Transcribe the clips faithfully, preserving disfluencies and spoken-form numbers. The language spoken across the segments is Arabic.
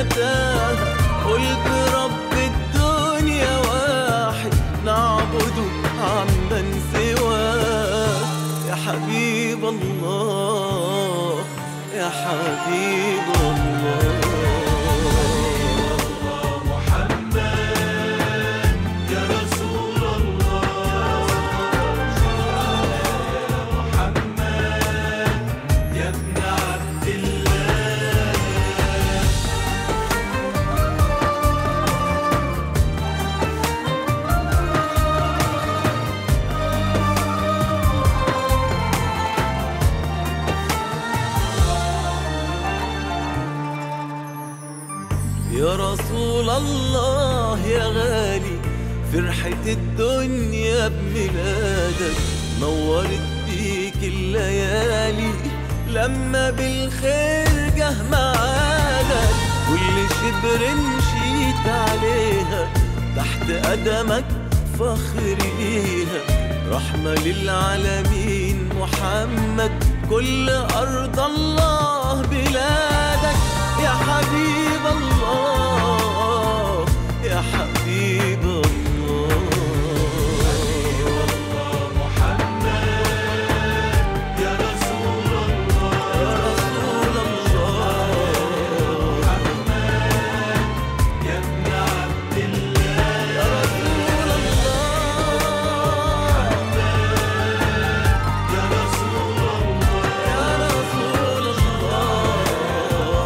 أتاها، قلت رب الدنيا واحد نعبده عمن سواه. يا حبيب الله يا حبيب الله، يا رسول الله يا غالي، فرحة الدنيا بميلادك نورت بيك الليالي، لما بالخير جه معادك كل شبر مشيت عليها تحت قدمك فخر ليها. رحمة للعالمين محمد، كل أرض الله بلادك. يا حبيب الله يا حبيب الله، حبيب الله محمد يا رسول الله، يا رسول الله محمد يا ابن عبد الله، يا رسول الله محمد يا رسول الله، يا رسول الله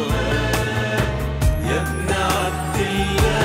يا ابن عبد الله.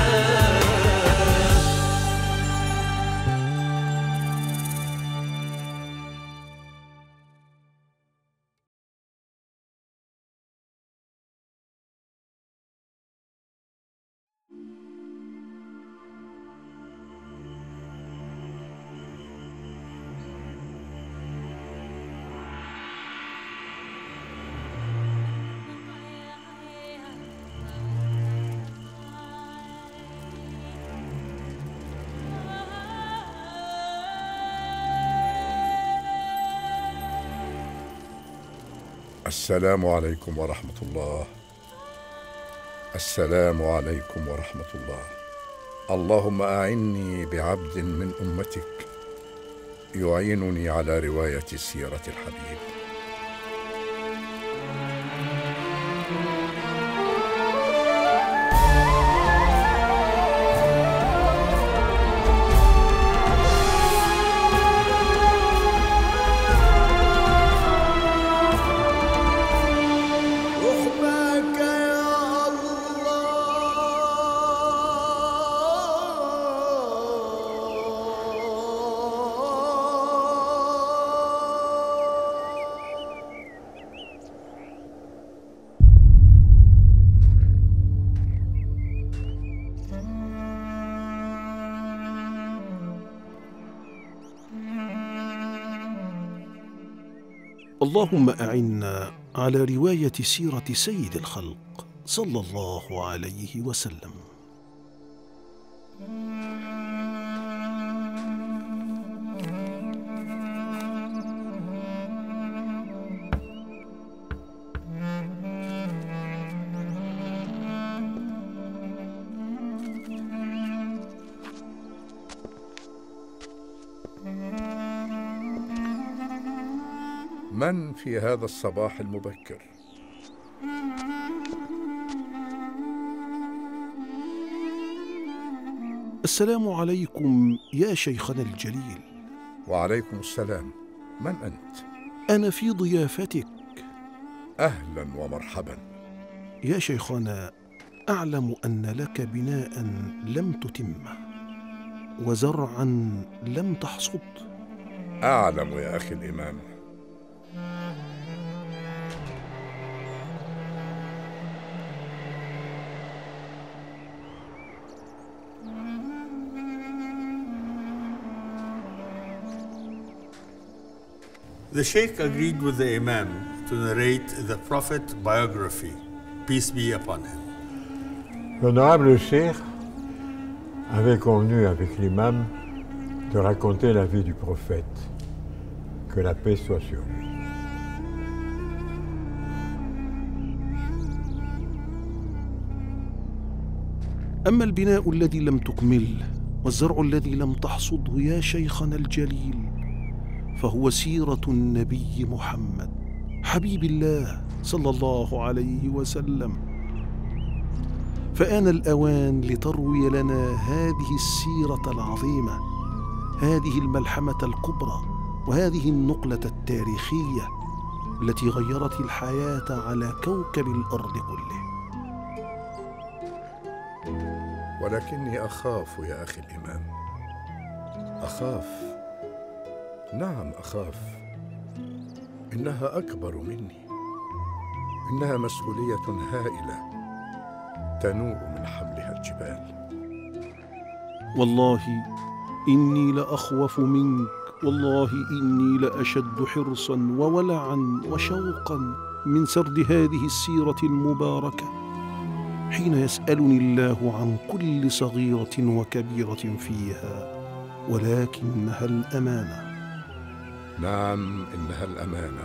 السلام عليكم ورحمة الله. السلام عليكم ورحمة الله. اللهم أعني بعبد من أمتك يعينني على رواية سيرة الحبيب. اللهم أعنا على رواية سيرة سيد الخلق صلى الله عليه وسلم. من في هذا الصباح المبكر؟ السلام عليكم يا شيخنا الجليل. وعليكم السلام. من أنت؟ أنا في ضيافتك. أهلا ومرحبا. يا شيخنا، أعلم أن لك بناء لم تتمه وزرعا لم تحصد. أعلم يا أخي الإمام. The Sheikh agreed with the Imam to narrate the Prophet biography, peace be upon him. L'honorable Cheikh avait convenu avec l'imam de raconter la vie du prophète, que la paix soit sur lui. أما البناء الذي لم تكمله والزرع الذي لم تحصده يا شيخنا الجليل فهو سيرة النبي محمد حبيب الله صلى الله عليه وسلم. فآن الأوان لتروي لنا هذه السيرة العظيمة، هذه الملحمة الكبرى، وهذه النقلة التاريخية التي غيرت الحياة على كوكب الأرض كله. ولكني أخاف يا أخي الإمام، أخاف، نعم أخاف. إنها أكبر مني، إنها مسؤولية هائلة تنوء من حملها الجبال. والله إني لأخوف منك، والله إني لأشد حرصا وولعا وشوقا من سرد هذه السيرة المباركة حين يسألني الله عن كل صغيرة وكبيرة فيها، ولكنها الأمانة. نعم إنها الأمانة.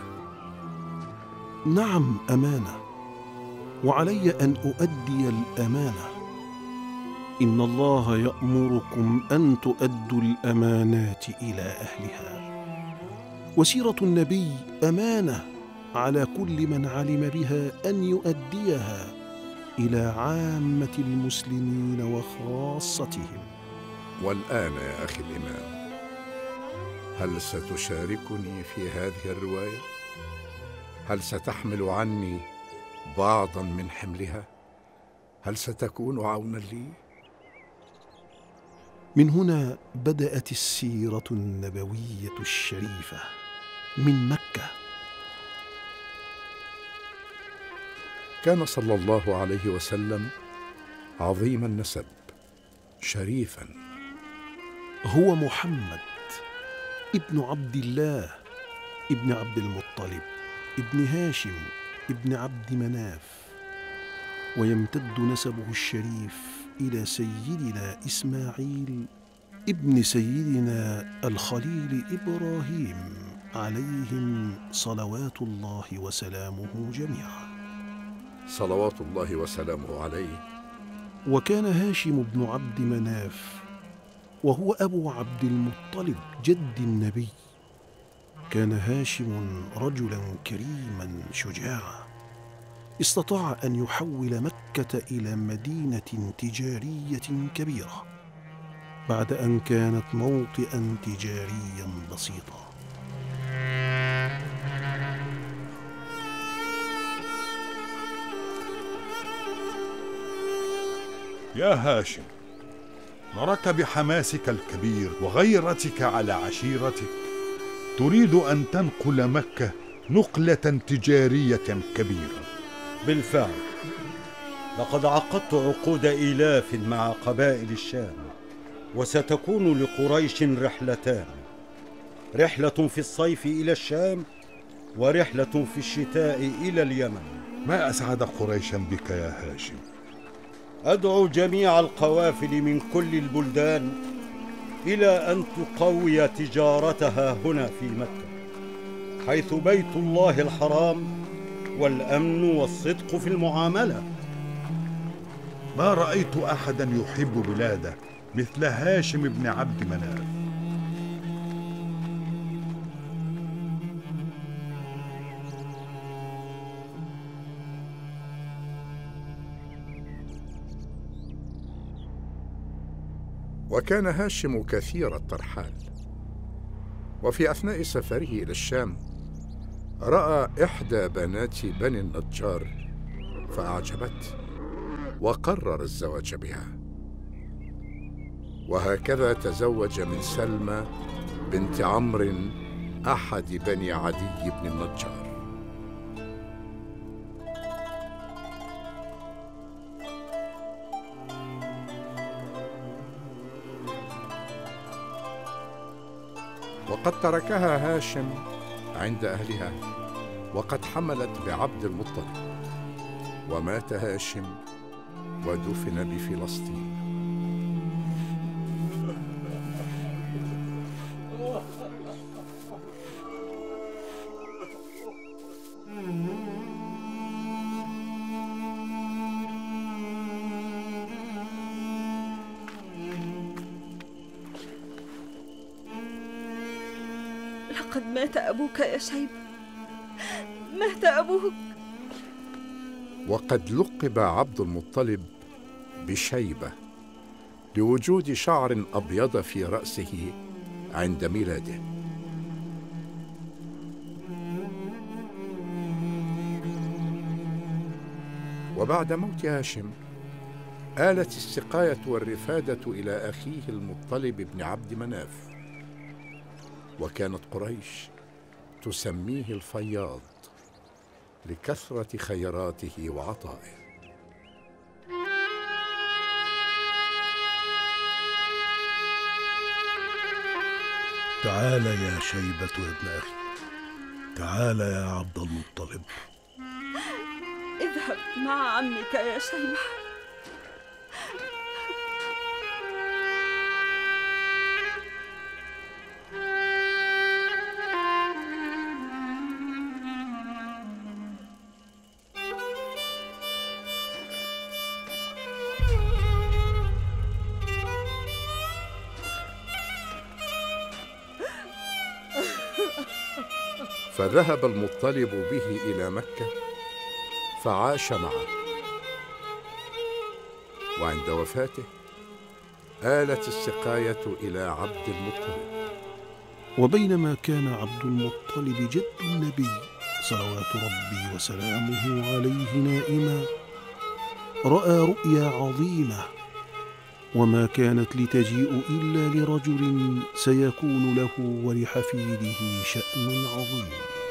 نعم أمانة، وعلي أن أؤدي الأمانة. إن الله يأمركم أن تؤدوا الأمانات إلى أهلها، وسيرة النبي أمانة على كل من علم بها أن يؤديها إلى عامة المسلمين وخاصتهم. والآن يا أخي الإمام، هل ستشاركني في هذه الرواية؟ هل ستحمل عني بعضا من حملها؟ هل ستكون عونا لي؟ من هنا بدأت السيرة النبوية الشريفة من مكة. كان صلى الله عليه وسلم عظيم النسب شريفا. هو محمد ابن عبد الله ابن عبد المطلب ابن هاشم ابن عبد مناف، ويمتد نسبه الشريف إلى سيدنا إسماعيل ابن سيدنا الخليل إبراهيم عليهم صلوات الله وسلامه جميعا. صلوات الله وسلامه عليه. وكان هاشم بن عبد مناف وهو أبو عبد المطلب جد النبي. كان هاشم رجلا كريما شجاعا، استطاع أن يحول مكة إلى مدينة تجارية كبيرة بعد أن كانت موطئا تجاريا بسيطا. يا هاشم، نراك بحماسك الكبير وغيرتك على عشيرتك تريد أن تنقل مكة نقلة تجارية كبيرة. بالفعل، لقد عقدت عقود إيلاف مع قبائل الشام، وستكون لقريش رحلتان، رحلة في الصيف إلى الشام ورحلة في الشتاء إلى اليمن. ما أسعد قريشا بك يا هاشم. أدعو جميع القوافل من كل البلدان إلى أن تقوي تجارتها هنا في مكة، حيث بيت الله الحرام والأمن والصدق في المعاملة. ما رأيت أحدا يحب بلاده مثل هاشم بن عبد مناف. وكان هاشم كثير الترحال، وفي أثناء سفره إلى الشام رأى إحدى بنات بني النجار فأعجبته وقرر الزواج بها، وهكذا تزوج من سلمى بنت عمرو أحد بني عدي بن النجار. وقد تركها هاشم عند أهلها وقد حملت بعبد المطلب، ومات هاشم ودفن بفلسطين. لقد مات أبوك يا شيبة، مات أبوك. وقد لقب عبد المطلب بشيبة لوجود شعر أبيض في رأسه عند ميلاده. وبعد موت هاشم آلت السقاية والرفادة إلى أخيه المطلب بن عبد مناف، وكانت قريش تسميه الفياض لكثرة خيراته وعطائه. تعال يا شيبة يا ابن أخي، تعال يا عبد المطلب. اذهب مع عمك يا شيبة. فذهب المطلب به إلى مكة فعاش معه، وعند وفاته آلت السقاية إلى عبد المطلب. وبينما كان عبد المطلب جد النبي صلوات ربي وسلامه عليه نائما، رأى رؤيا عظيمة، وما كانت لتجيء إلا لرجل سيكون له ولحفيده شأن عظيم.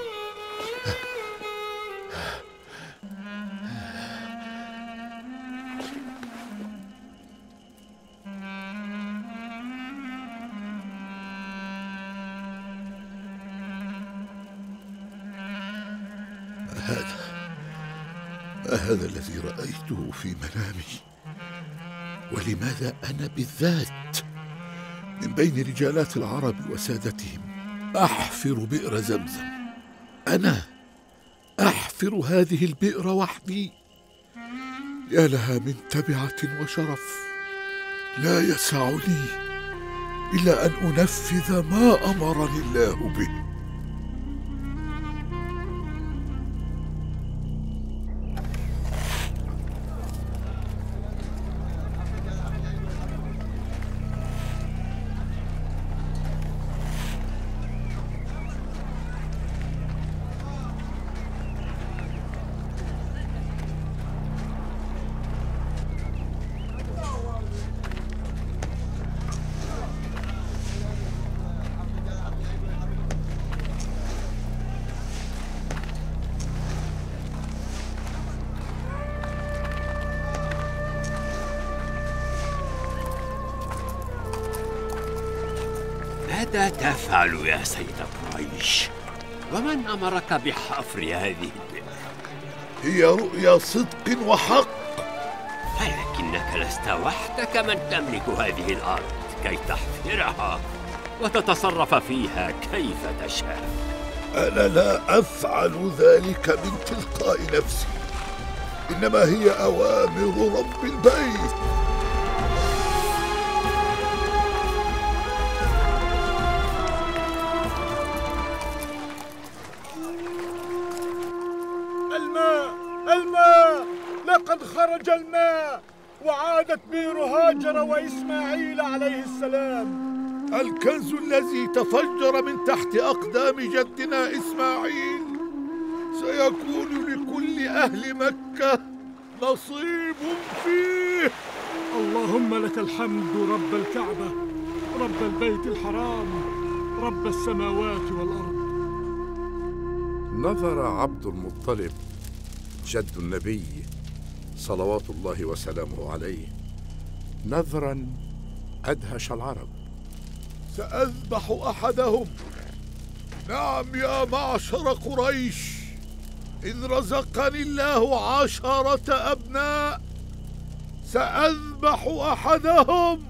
هذا ما هذا الذي رأيته في منامي؟ ولماذا أنا بالذات من بين رجالات العرب وسادتهم أحفر بئر زمزم؟ أنا أحفر هذه البئر وحدي؟ يا لها من تبعة وشرف، لا يسعني إلا أن أنفذ ما أمرني الله به. ماذا تفعل يا سيد قريش؟ ومن أمرك بحفر هذه البئر؟ هي رؤيا صدق وحق، ولكنك لست وحدك من تملك هذه الأرض كي تحفرها وتتصرف فيها كيف تشاء. أنا لا أفعل ذلك من تلقاء نفسي، إنما هي أوامر رب البيت. الماء، لقد خرج الماء وعادت بئر هاجر وإسماعيل عليه السلام. الكنز الذي تفجر من تحت أقدام جدنا إسماعيل سيكون لكل أهل مكة نصيب فيه. اللهم لك الحمد رب الكعبة، رب البيت الحرام، رب السماوات والأرض. نظر عبد المطلب جد النبي صلوات الله وسلامه عليه نظرا أدهش العرب. سأذبح أحدهم، نعم يا معشر قريش، إذ رزقني الله عشرة أبناء سأذبح أحدهم.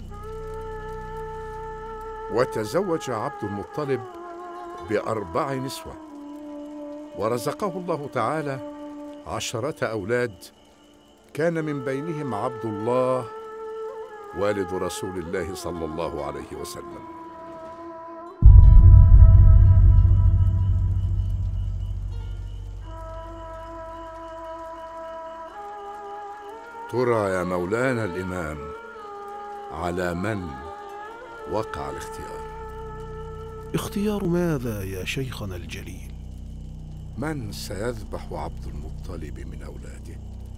وتزوج عبد المطلب بأربع نسوة، ورزقه الله تعالى عشرة أولاد، كان من بينهم عبد الله والد رسول الله صلى الله عليه وسلم. ترى يا مولانا الإمام على من وقع الاختيار؟ اختيار ماذا يا شيخنا الجليل؟ من سيذبح عبد المطلب من أولاده؟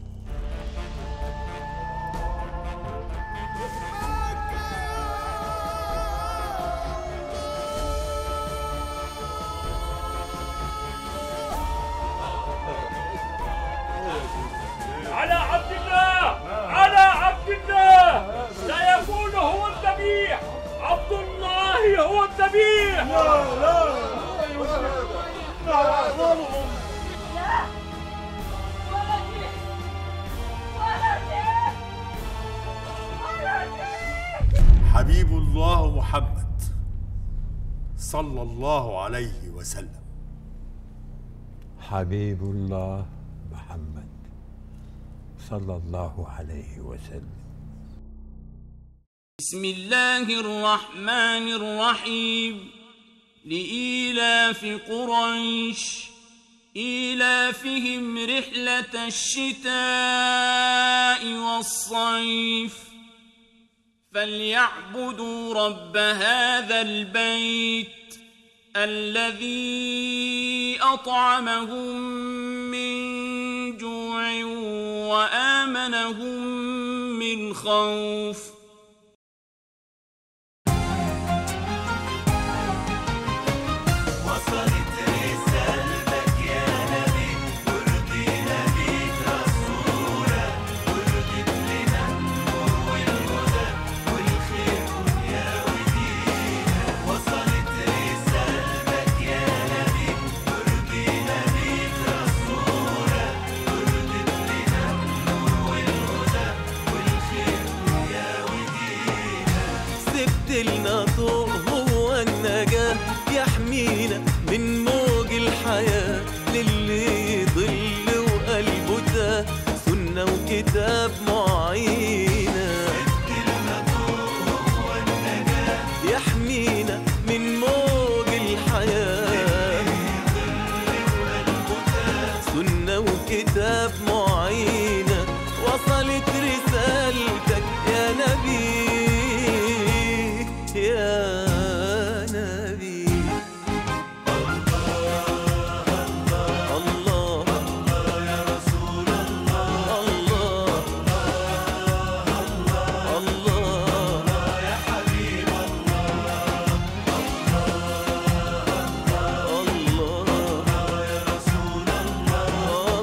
على عبد الله، على عبد الله، سيكون هو الذبيح. عبد الله هو الذبيح. لا لا لا ظلم. حبيب الله محمد صلى الله عليه وسلم. حبيب الله محمد صلى الله عليه وسلم. بسم الله الرحمن الرحيم. لإيلاف قريش إيلافهم رحلة الشتاء والصيف فليعبدوا رب هذا البيت الذي أطعمهم من جوع وآمنهم من خوف. لنا طوق هو النجاة يحمينا من موج الحياة للي يضل وقلبه تاه سنة وكتاب معينة. لنا طوق هو النجاة يحمينا من موج الحياة للي يضل وقلبه تاه سنة وكتاب معينة. وصلت رسالتك يا نبي يا نبي. الله الله الله الله يا رسول الله. الله الله الله يا حبيب الله. الله الله يا رسول الله.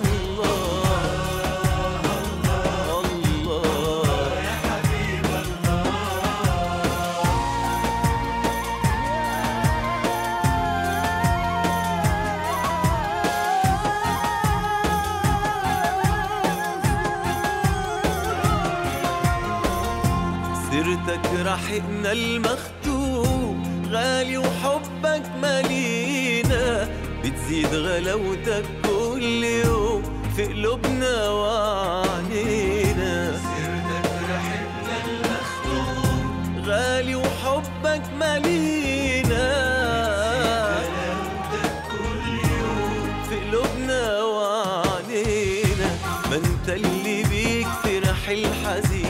الله الله يا حبيب الله. سيرتك رحقنا المختوم غالي وحبك مالينا بتزيد غلاوتك كل يوم في قلوبنا وعنينا. سيرتك رحقنا المختوم غالي وحبك مالينا غلاوتك كل يوم في قلوبنا وعنينا. ما انت اللي بيك فرح الحزين